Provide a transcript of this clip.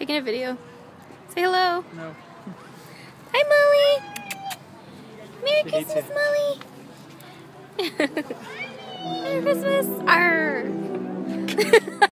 Taking a video. Say hello. No. Hi, Molly. Merry She hates Christmas, it. Molly. Merry Christmas. Arr.